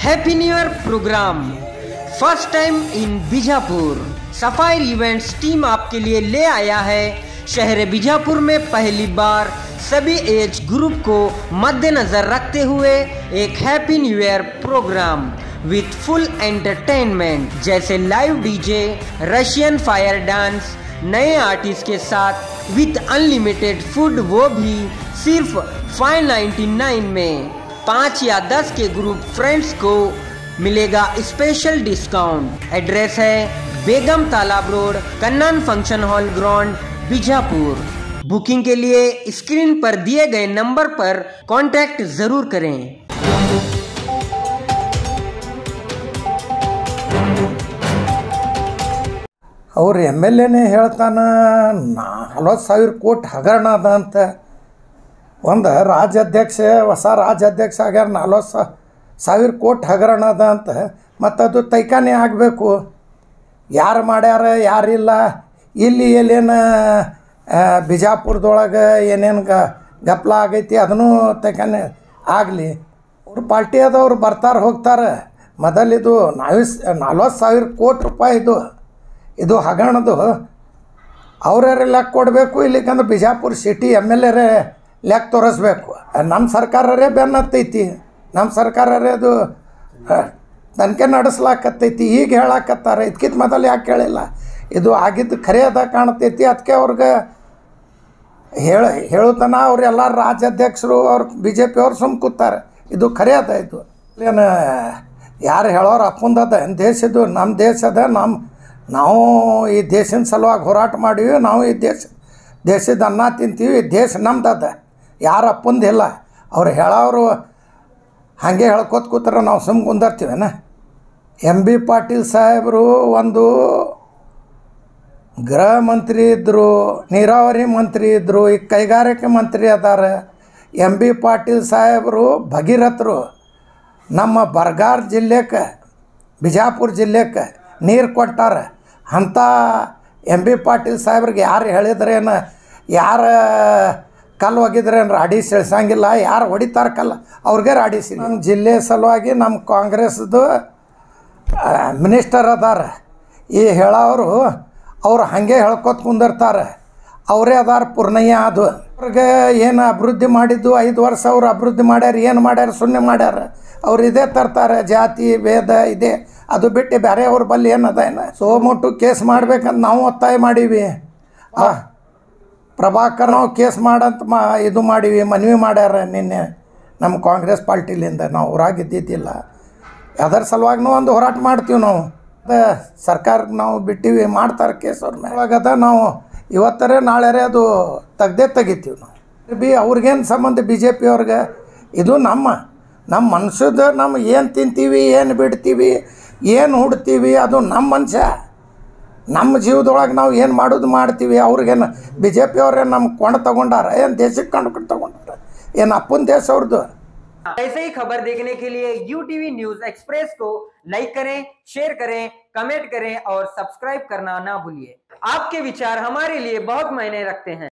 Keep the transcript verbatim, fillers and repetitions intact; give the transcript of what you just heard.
Happy new year programme first time in Bijapur. Sapphire events team आपके लिए ले आया है शहर बीजापुर में पहली बार सभी एज ग्रुप को मद्देनजर रखते हुए एक happy new year programme with full entertainment जैसे live DJ, Russian fire dance, नए आर्टिस्ट के साथ विथ अनलिमिटेड फूड, वो भी सिर्फ पाँच सौ निन्यानवे में। पाँच या दस के ग्रुप फ्रेंड्स को मिलेगा स्पेशल डिस्काउंट। एड्रेस है Begum Talab road, Kannan function hall ground, Bijapur. Booking के लिए स्क्रीन पर दिए गए नंबर पर कांटेक्ट जरूर करें। ಅವ್ರು ಎಮ್ ಎಲ್ ಎನೇ ಹೇಳ್ತಾನೆ ನಲ್ವತ್ತು ಸಾವಿರ ಕೋಟಿ ಹಗರಣ ಅದ ಅಂತ. ಒಂದು ರಾಜ್ಯಾಧ್ಯಕ್ಷ ಹೊಸ ರಾಜ್ಯಾಧ್ಯಕ್ಷ ಆಗ್ಯಾರ, ನಲ್ವತ್ತು ಸಾವಿರ ಕೋಟಿ ಹಗರಣ ಅದ ಅಂತ. ಮತ್ತು ಅದು ತೈಕಾನೆ ಆಗಬೇಕು, ಯಾರು ಮಾಡ್ಯಾರ ಯಾರಿಲ್ಲ, ಇಲ್ಲಿ ಎಲ್ಲೇನು ಬಿಜಾಪುರದೊಳಗೆ ಏನೇನು ಗ ಗಪ್ಲ ಆಗೈತಿ ಅದನ್ನೂ ತೈಕಾನೆ ಆಗಲಿ. ಅವ್ರ ಪಾರ್ಟಿ ಅದವ್ರು ಬರ್ತಾರೆ ಹೋಗ್ತಾರೆ. ಮೊದಲಿದು ನಾವಿಸ್ ನಲ್ವತ್ತು ಸಾವಿರ ಕೋಟಿ ರೂಪಾಯಿ ಇದು ಇದು ಹಗರಣದು ಅವ್ರೇ ಲೆಕ್ಕ ಕೊಡಬೇಕು. ಇಲ್ಲಿಕಂದ್ರೆ ಬಿಜಾಪುರ ಸಿಟಿ ಎಮ್ ಎಲ್ ಎರೇ ಲೆಕ್ಕ ತೋರಿಸ್ಬೇಕು. ನಮ್ಮ ಸರ್ಕಾರರೇ ಬೆನ್ನ ಹತ್ತೈತಿ, ನಮ್ಮ ಸರ್ಕಾರರೇ ಅದು ತನಿಖೆ ನಡೆಸ್ಲಾಕತ್ತೈತಿ. ಈಗ ಹೇಳಾಕತ್ತಾರೆ, ಇದಕ್ಕಿಂತ ಮೊದಲು ಯಾಕೆ ಹೇಳಿಲ್ಲ? ಇದು ಆಗಿದ್ದು ಖರೆ ಅದ ಕಾಣ್ತೈತಿ. ಅದಕ್ಕೆ ಅವ್ರಿಗೆ ಹೇಳ ಹೇಳುತ್ತಾನ ಅವರೆಲ್ಲ ರಾಜ್ಯಾಧ್ಯಕ್ಷರು ಅವ್ರು ಬಿ ಜೆ ಪಿ ಅವ್ರು ಸುಮ್ಮ ಕೂತಾರೆ. ಇದು ಖರೆ ಅದ. ಇದು ಏನು ಯಾರು ಹೇಳೋರು ಅಪ್ಪಂದದ ದೇಶದ್ದು, ನಮ್ಮ ದೇಶ ಅದ. ನಮ್ಮ ನಾವು ಈ ದೇಶದ ಸಲುವಾಗಿ ಹೋರಾಟ ಮಾಡೀವಿ. ನಾವು ಈ ದೇಶ ದೇಶದ ಅನ್ನ ತಿಂತೀವಿ. ದೇಶ ನಮ್ದದ, ಯಾರು ಅಪ್ಪಂದಿಲ್ಲ. ಅವ್ರು ಹೇಳೋರು ಹಾಗೆ ಹೇಳ್ಕೊತ ಕೂತಾರೆ, ನಾವು ಸುಮ್ಮ ಕುಂದರ್ತೀವೇನ? ಎಂ ಬಿ ಪಾಟೀಲ್ ಸಾಹೇಬರು ಒಂದು ಗೃಹ ಮಂತ್ರಿ ಇದ್ದರು, ನೀರಾವರಿ ಮಂತ್ರಿ ಇದ್ದರು, ಈಗ ಕೈಗಾರಿಕೆ ಮಂತ್ರಿ ಅದಾರ. ಎಂ ಬಿ ಪಾಟೀಲ್ ಸಾಹೇಬರು ಭಗೀರಥರು. ನಮ್ಮ ಬರಗಾರ ಜಿಲ್ಲೆಗೆ, ಬಿಜಾಪುರ ಜಿಲ್ಲೆಗೆ ನೀರು ಕೊಟ್ಟಾರ. ಅಂಥ ಎಂ ಬಿ ಪಾಟೀಲ್ ಸಾಹೇಬ್ರಿಗೆ ಯಾರು ಹೇಳಿದ್ರೇನು, ಯಾರು ಕಲ್ಲು ಒಗಿದ್ರೇನು ರಾಡಿಸಿ ಇಳಿಸಂಗಿಲ್ಲ, ಯಾರು ಹೊಡಿತಾರೆ ಕಲ್ಲು ಅವ್ರಿಗೆ ರಾಡಿಸಿ. ನಮ್ಮ ಜಿಲ್ಲೆ ಸಲುವಾಗಿ ನಮ್ಮ ಕಾಂಗ್ರೆಸ್ದು ಮಿನಿಸ್ಟರ್ ಅದಾರ. ಈ ಹೇಳೋರು ಅವ್ರು ಹಾಗೆ ಹೇಳ್ಕೊತ ಕುಂದಿರ್ತಾರೆ. ಅವರೇ ಅದಾರ ಪೂರ್ಣಯ್ಯ. ಅದು ಅವ್ರಿಗೆ ಏನು ಅಭಿವೃದ್ಧಿ ಮಾಡಿದ್ದು ಐದು ವರ್ಷ ಅವ್ರು ಅಭಿವೃದ್ಧಿ ಮಾಡ್ಯಾರ, ಏನು ಮಾಡ್ಯಾರ? ಶೂನ್ಯ ಮಾಡ್ಯಾರ. ಅವ್ರು ಇದೇ ತರ್ತಾರೆ, ಜಾತಿ ಭೇದ ಇದೆ. ಅದು ಬಿಟ್ಟು ಬೇರೆ ಅವ್ರ ಬಲ್ಲಿ ಏನದ ಏನು ಸೋಮುಟ್ಟು ಕೇಸ್ ಮಾಡ್ಬೇಕಂತ ನಾವು ಒತ್ತಾಯ ಮಾಡೀವಿ. ಆ ಪ್ರಭಾಕರ್ ನಾವು ಕೇಸ್ ಮಾಡಂತ ಮಾ ಇದು ಮಾಡೀವಿ, ಮನವಿ ಮಾಡ್ಯಾರ ನಿನ್ನೆ ನಮ್ಮ ಕಾಂಗ್ರೆಸ್ ಪಾರ್ಟಿಲಿಂದ. ನಾವು ಊರಾಗಿದ್ದಿದ್ದಿಲ್ಲ, ಅದರ ಸಲುವಾಗೂ ಒಂದು ಹೋರಾಟ ಮಾಡ್ತೀವಿ ನಾವು. ಅದೇ ಸರ್ಕಾರಕ್ಕೆ ನಾವು ಬಿಟ್ಟಿವಿ, ಮಾಡ್ತಾರೆ ಕೇಸ್ ಅವ್ರ ಮೇಲಾಗದ. ನಾವು ಇವತ್ತರೇ ನಾಳೆರೇ ಅದು ತೆಗ್ದೇ ತೆಗಿತೀವಿ ನಾವು. ಬಿ ಅವ್ರಿಗೇನು ಸಂಬಂಧ ಬಿ ಜೆ ಪಿ ಅವ್ರಿಗೆ? ಇದು ನಮ್ಮ ನಮ್ಮ ಮನುಷ್ಯದ, ನಮ್ಮ ಏನು ತಿಂತೀವಿ, ಏನು ಬಿಡ್ತೀವಿ, ಏನು ಹುಡ್ತೀವಿ, ಅದು ನಮ್ಮ ಮನುಷ್ಯ. ನಮ್ಮ ಜೀವದೊಳಗೆ ನಾವು ಏನು ಮಾಡೋದು ಮಾಡ್ತೀವಿ. ಅವ್ರಿಗೇನು ಬಿ ಜೆ ಪಿ ಅವ್ರೇನು ನಮ್ಮ ಕೊಂಡು ತೊಗೊಂಡಾರ, ಏನು ದೇಶಕ್ಕೆ ಕೊಂಡು ತೊಗೊಂಡಾರ, ಏನು ಅಪ್ಪನ ದೇಶ ಅವ್ರದ್ದು? ऐसे ही खबर देखने के लिए यू टीवी न्यूज एक्सप्रेस को लाइक करें, शेयर करें, कमेंट करें और सब्सक्राइब करना ना भूलिए। आपके विचार हमारे लिए बहुत मायने रखते हैं।